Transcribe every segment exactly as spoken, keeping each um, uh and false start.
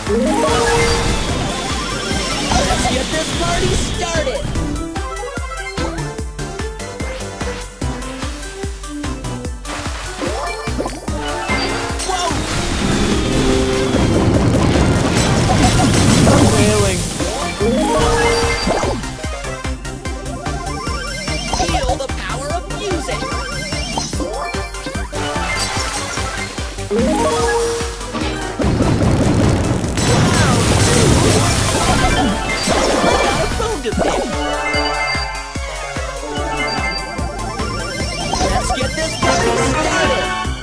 Let's get this party started! Failing. Feel the power of music! Let's get this party started!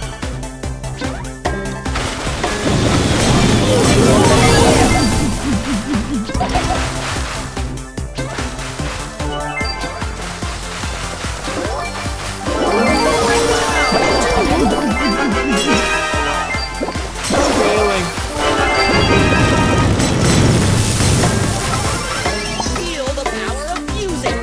Failing. Feel the power of music!